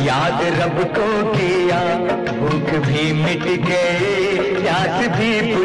याद रब को किया, भूख भी मिट गई, प्यास भी